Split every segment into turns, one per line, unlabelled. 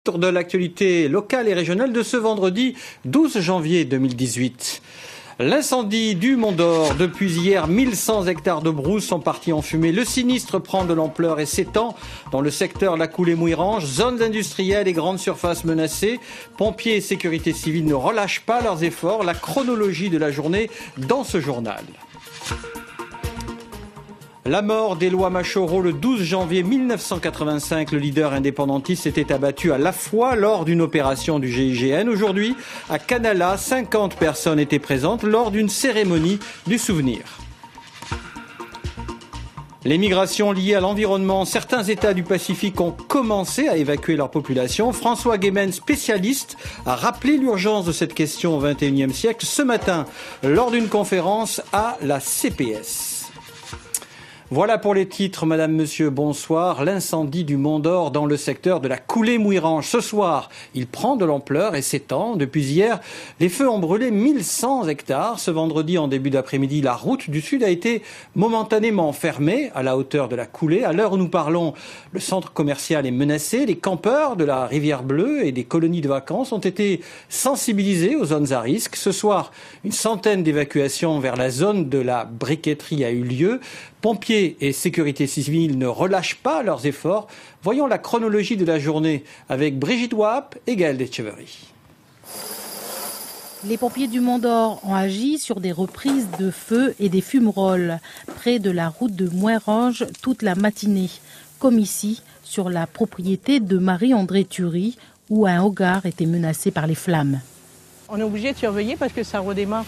Tour de l'actualité locale et régionale de ce vendredi 12 janvier 2018. L'incendie du Mont d'Or. Depuis hier, 1100 hectares de brousse sont partis en fumée. Le sinistre prend de l'ampleur et s'étend dans le secteur La Coulée-Mouirange. Zones industrielles et grandes surfaces menacées. Pompiers et sécurité civile ne relâchent pas leurs efforts. La chronologie de la journée dans ce journal. La mort d'Éloi Machoro le 12 janvier 1985. Le leader indépendantiste s'était abattu à la fois lors d'une opération du GIGN. Aujourd'hui, à Canala, 50 personnes étaient présentes lors d'une cérémonie du souvenir. Les migrations liées à l'environnement. Certains États du Pacifique ont commencé à évacuer leur population. François Guémen, spécialiste, a rappelé l'urgence de cette question au XXIe siècle ce matin lors d'une conférence à la CPS. Voilà pour les titres, madame, monsieur, bonsoir. L'incendie du Mont d'Or dans le secteur de la Coulée-Mouirange. Ce soir, il prend de l'ampleur et s'étend. Depuis hier, les feux ont brûlé 1100 hectares. Ce vendredi, en début d'après-midi, la route du Sud a été momentanément fermée à la hauteur de la Coulée. À l'heure où nous parlons, le centre commercial est menacé. Les campeurs de la Rivière Bleue et des colonies de vacances ont été sensibilisés aux zones à risque. Ce soir, une centaine d'évacuations vers la zone de la briqueterie a eu lieu. Pompiers et sécurité civile ne relâchent pas leurs efforts. Voyons la chronologie de la journée avec Brigitte Wap et Gaël Deschevery.
Les pompiers du Mont d'Or ont agi sur des reprises de feu et des fumerolles près de la route de Mouirange toute la matinée, comme ici sur la propriété de Marie-André Thury où un hogar était menacé par les flammes.
On est obligé de surveiller parce que ça redémarre.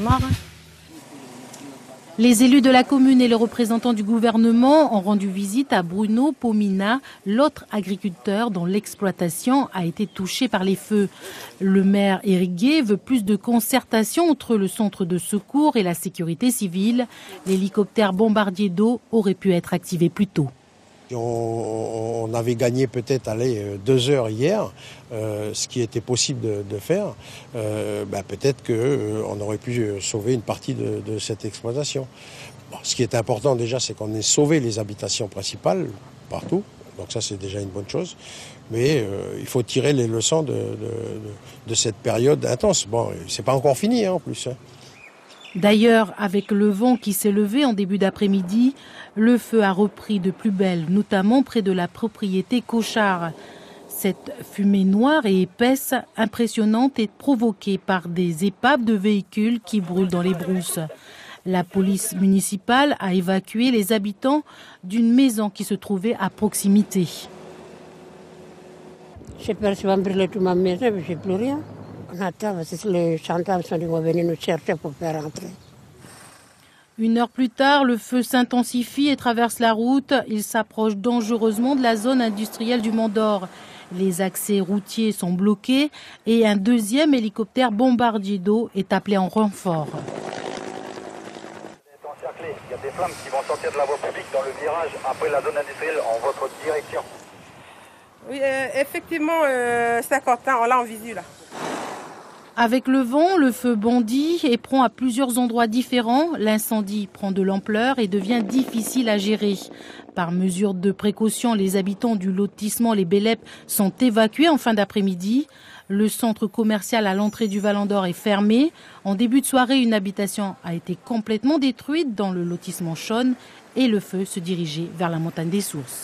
Les élus de la commune et les représentants du gouvernement ont rendu visite à Bruno Pomina, l'autre agriculteur dont l'exploitation a été touchée par les feux. Le maire Éric Gué veut plus de concertation entre le centre de secours et la sécurité civile. L'hélicoptère bombardier d'eau aurait pu être activé plus tôt.
On avait gagné peut-être 2 heures hier, ce qui était possible de faire. Peut-être qu'on aurait pu sauver une partie de cette exploitation. Bon, ce qui est important déjà, c'est qu'on ait sauvé les habitations principales partout. Donc ça, c'est déjà une bonne chose. Mais il faut tirer les leçons de cette période intense. Bon, c'est pas encore fini en plus.
D'ailleurs, avec le vent qui s'est levé en début d'après-midi, le feu a repris de plus belle, notamment près de la propriété Cochard. Cette fumée noire et épaisse, impressionnante, est provoquée par des épaves de véhicules qui brûlent dans les brousses. La police municipale a évacué les habitants d'une maison qui se trouvait à proximité.
J'ai peur que ça va brûler toute ma maison, mais je n'ai plus rien. On attend, les gendarmes sont venus nous chercher pour faire rentrer.
1 heure plus tard, le feu s'intensifie et traverse la route. Il s'approche dangereusement de la zone industrielle du Mont d'Or. Les accès routiers sont bloqués et un deuxième hélicoptère bombardier d'eau est appelé en renfort.
Il y a des flammes qui vont sortir de la voie publique dans le virage après la zone industrielle en votre direction.
Oui, effectivement, 50 ans, on l'a en visu là.
Avec le vent, le feu bondit et prend à plusieurs endroits différents. L'incendie prend de l'ampleur et devient difficile à gérer. Par mesure de précaution, les habitants du lotissement Les Bélep sont évacués en fin d'après-midi. Le centre commercial à l'entrée du Val d'Or est fermé. En début de soirée, une habitation a été complètement détruite dans le lotissement Chaune et le feu se dirigeait vers la montagne des Sources.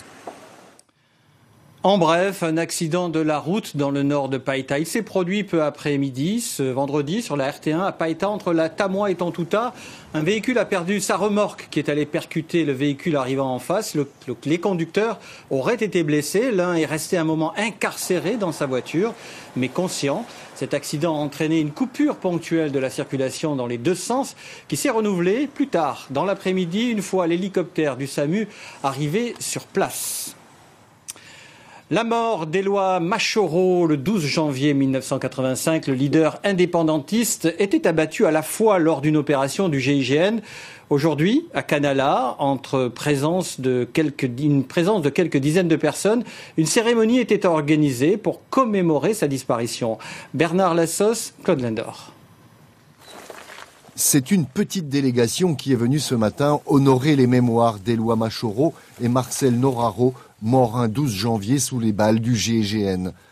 En bref, un accident de la route dans le nord de Païta. Il s'est produit peu après-midi, ce vendredi, sur la RT1 à Païta, entre la Tamois et Tontouta. Un véhicule a perdu sa remorque qui est allé percuter le véhicule arrivant en face. Les conducteurs auraient été blessés. L'un est resté un moment incarcéré dans sa voiture, mais conscient. Cet accident a entraîné une coupure ponctuelle de la circulation dans les deux sens qui s'est renouvelée plus tard, dans l'après-midi, une fois l'hélicoptère du SAMU arrivé sur place. La mort d'Éloi Machoro le 12 janvier 1985, le leader indépendantiste, était abattu à la fois lors d'une opération du GIGN. Aujourd'hui, à Canala, une présence de quelques dizaines de personnes, une cérémonie était organisée pour commémorer sa disparition. Bernard Lassos, Claude Lindor.
C'est une petite délégation qui est venue ce matin honorer les mémoires d'Éloi Machoro et Marcel Noraro, morts un 12 janvier sous les balles du GIGN.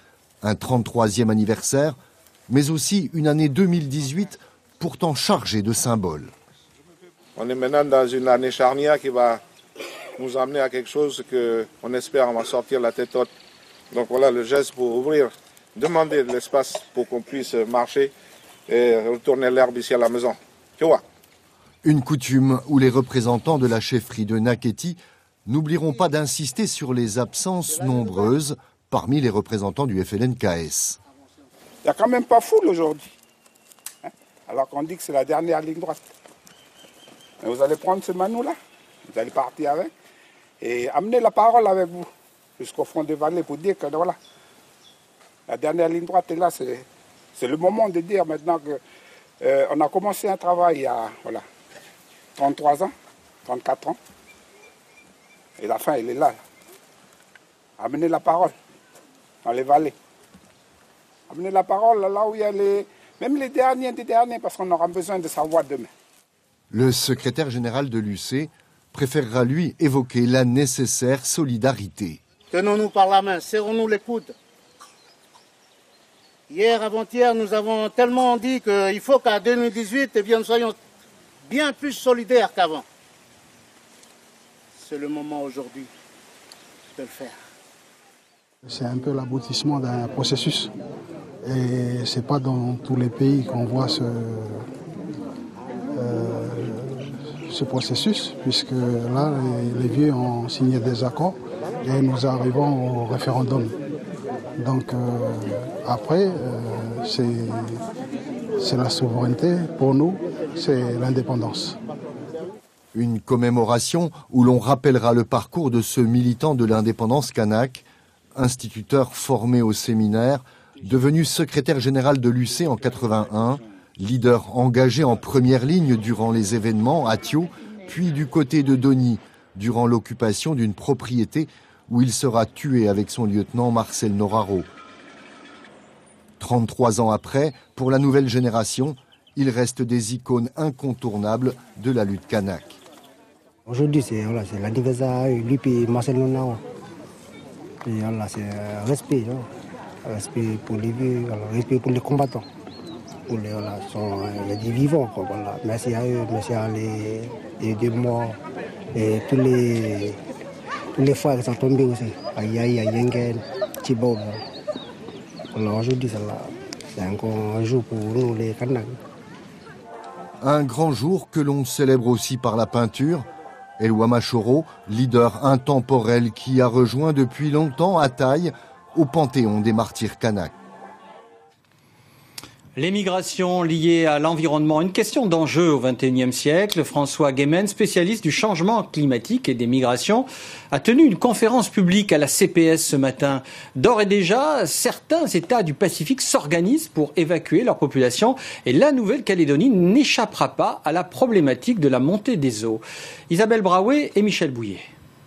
Un 33e anniversaire, mais aussi une année 2018 pourtant chargée de symboles.
On est maintenant dans une année charnière qui va nous amener à quelque chose qu'on espère on va sortir la tête haute. Donc voilà le geste pour ouvrir, demander de l'espace pour qu'on puisse marcher et retourner l'herbe ici à la maison. Tu vois.
Une coutume où les représentants de la chefferie de Naketi n'oublieront pas d'insister sur les absences nombreuses parmi les représentants du FLNKS.
Il n'y a quand même pas foule aujourd'hui, alors qu'on dit que c'est la dernière ligne droite. Et vous allez prendre ce manou-là, vous allez partir avec et amener la parole avec vous jusqu'au fond des vallées pour dire que voilà, la dernière ligne droite est là, c'est le moment de dire maintenant qu'on a commencé un travail il y a 33 ans, 34 ans, et la fin elle est là. Amener la parole dans les vallées. Amener la parole là où il y a même les derniers des derniers, parce qu'on aura besoin de savoir demain.
Le secrétaire général de l'UC préférera lui évoquer la nécessaire solidarité.
Tenons-nous par la main, serrons-nous les coudes. Hier, avant-hier, nous avons tellement dit qu'il faut qu'à 2018, nous soyons bien plus solidaires qu'avant. C'est le moment aujourd'hui de le faire.
C'est un peu l'aboutissement d'un processus. Et ce n'est pas dans tous les pays qu'on voit ce processus, puisque là, les vieux ont signé des accords et nous arrivons au référendum. Donc après, c'est la souveraineté. Pour nous, c'est l'indépendance.
Une commémoration où l'on rappellera le parcours de ce militant de l'indépendance kanak, instituteur formé au séminaire, devenu secrétaire général de l'UC en 81, leader engagé en première ligne durant les événements à Thio, puis du côté de Doni, durant l'occupation d'une propriété où il sera tué avec son lieutenant Marcel Noraro. 33 ans après, pour la nouvelle génération, il reste des icônes incontournables de la lutte kanak.
Aujourd'hui, c'est l'anniversaire lui et Marcel Noraro. C'est respect. Respect pour les vieux, respect pour les combattants. Il y a des vivants. Merci à eux, merci à les deux morts et tous les frères qui sont tombés aussi. À Yaï, à Yengen, Thibaut. Aujourd'hui, c'est encore un jour pour nous, les Kanaks.
Un grand jour que l'on célèbre aussi par la peinture. Elwa Machoro, leader intemporel qui a rejoint depuis longtemps Ataï, au Panthéon des martyrs kanaks.
Les migrations liées à l'environnement, une question d'enjeu au XXIe siècle. François Guémen, spécialiste du changement climatique et des migrations, a tenu une conférence publique à la CPS ce matin. D'ores et déjà, certains États du Pacifique s'organisent pour évacuer leur population et la Nouvelle-Calédonie n'échappera pas à la problématique de la montée des eaux. Isabelle Braoué et Michel Bouillet.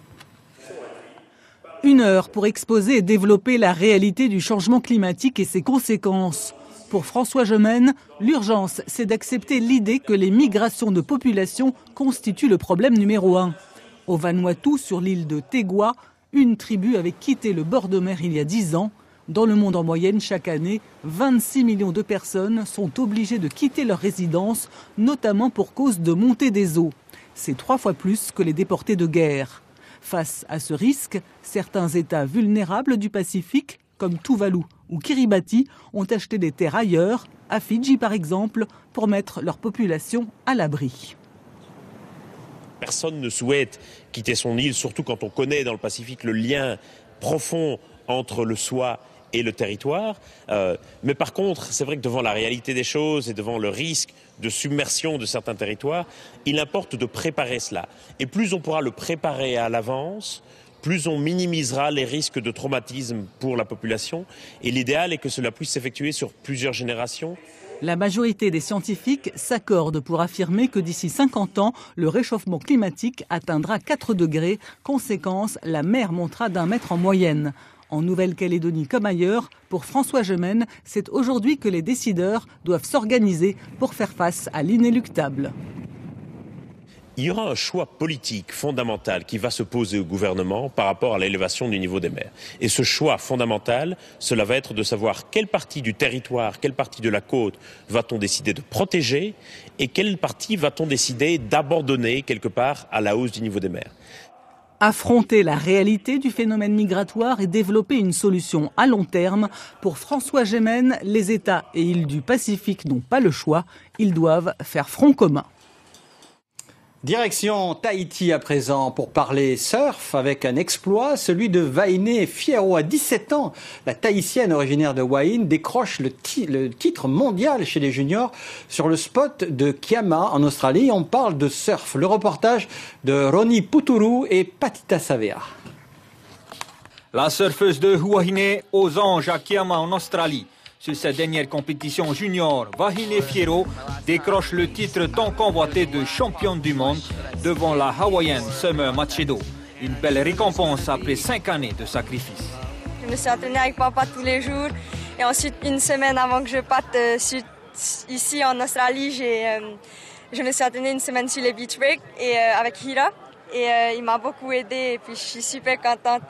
1 heure pour exposer et développer la réalité du changement climatique et ses conséquences. Pour François Gemène, l'urgence, c'est d'accepter l'idée que les migrations de population constituent le problème numéro 1. Au Vanuatu, sur l'île de Tegua, une tribu avait quitté le bord de mer il y a 10 ans. Dans le monde en moyenne, chaque année, 26 millions de personnes sont obligées de quitter leur résidence, notamment pour cause de montée des eaux. C'est 3 fois plus que les déportés de guerre. Face à ce risque, certains États vulnérables du Pacifique, comme Tuvalu ou Kiribati, ont acheté des terres ailleurs, à Fidji par exemple, pour mettre leur population à l'abri.
Personne ne souhaite quitter son île, surtout quand on connaît dans le Pacifique le lien profond entre le soi et le territoire. Mais par contre, c'est vrai que devant la réalité des choses et devant le risque de submersion de certains territoires, il importe de préparer cela. Et plus on pourra le préparer à l'avance, plus on minimisera les risques de traumatisme pour la population. Et l'idéal est que cela puisse s'effectuer sur plusieurs générations.
La majorité des scientifiques s'accordent pour affirmer que d'ici 50 ans, le réchauffement climatique atteindra 4 degrés. Conséquence, la mer montera d'1 mètre en moyenne. En Nouvelle-Calédonie comme ailleurs, pour François Gemène, c'est aujourd'hui que les décideurs doivent s'organiser pour faire face à l'inéluctable.
il y aura un choix politique fondamental qui va se poser au gouvernement par rapport à l'élévation du niveau des mers. Et ce choix fondamental, cela va être de savoir quelle partie du territoire, quelle partie de la côte va-t-on décider de protéger et quelle partie va-t-on décider d'abandonner quelque part à la hausse du niveau des mers.
Affronter la réalité du phénomène migratoire et développer une solution à long terme. Pour François Gémen, les États et îles du Pacifique n'ont pas le choix. Ils doivent faire front commun.
Direction Tahiti à présent pour parler surf avec un exploit, celui de Wahine Fierro. À 17 ans, la Tahitienne originaire de Wahine décroche le titre mondial chez les juniors sur le spot de Kiama en Australie. On parle de surf. Le reportage de Roni Puturu et Patita Savea.
La surfeuse de Wahine aux Anges à Kiama en Australie. Sur sa dernière compétition junior, Wahine Fierro décroche le titre tant convoité de championne du monde devant la Hawaïenne Summer Machedo. Une belle récompense après 5 années de sacrifice.
Je me suis entraînée avec papa tous les jours et ensuite une semaine avant que je parte ici en Australie, je me suis entraînée une semaine sur les beach breaks et avec Hira et il m'a beaucoup aidée et puis je suis super contente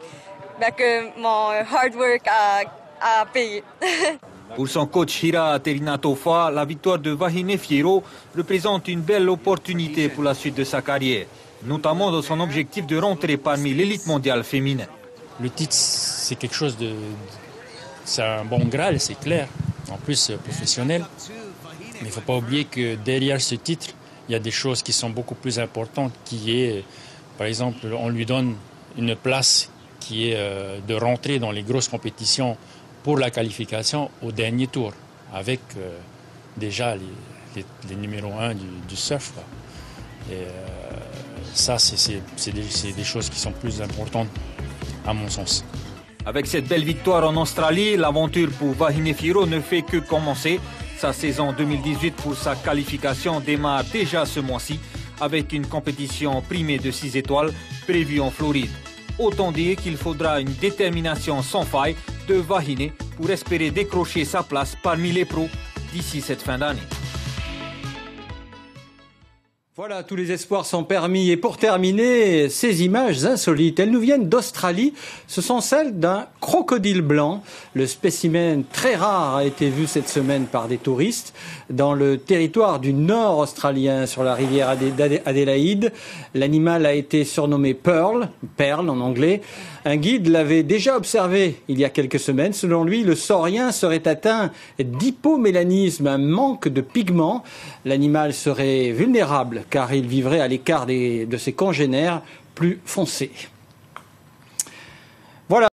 que mon hard work a payé.
Pour son coach Hira Terinatofa, la victoire de Wahine Fierro représente une belle opportunité pour la suite de sa carrière, notamment dans son objectif de rentrer parmi l'élite mondiale féminine.
Le titre, c'est quelque chose de... C'est un bon Graal, c'est clair, en plus professionnel. Mais il ne faut pas oublier que derrière ce titre, il y a des choses qui sont beaucoup plus importantes, qui est, par exemple, on lui donne une place qui est de rentrer dans les grosses compétitions pour la qualification au dernier tour, avec déjà les numéros 1 du surf. Et ça, c'est des choses qui sont plus importantes, à mon sens.
Avec cette belle victoire en Australie, l'aventure pour Wahine Fierro ne fait que commencer. Sa saison 2018 pour sa qualification démarre déjà ce mois-ci, avec une compétition primée de 6 étoiles prévue en Floride. Autant dire qu'il faudra une détermination sans faille de Wahine pour espérer décrocher sa place parmi les pros d'ici cette fin d'année.
Voilà, tous les espoirs sont permis. Et pour terminer, ces images insolites, elles nous viennent d'Australie. Ce sont celles d'un crocodile blanc. Le spécimen très rare a été vu cette semaine par des touristes dans le territoire du nord australien, sur la rivière Adélaïde. L'animal a été surnommé Perle en anglais. Un guide l'avait déjà observé il y a quelques semaines. Selon lui, le saurien serait atteint d'hypomélanisme, un manque de pigments. L'animal serait vulnérable car il vivrait à l'écart de ses congénères plus foncés.